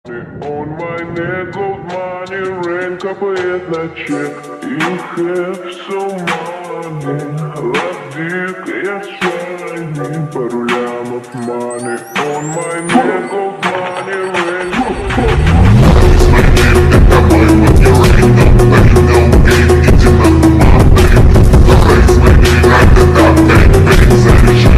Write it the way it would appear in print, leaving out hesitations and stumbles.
On my neck, gold money, rain капает на чек. You have some money, love dick, я shiny, пару лямов money. On my neck, gold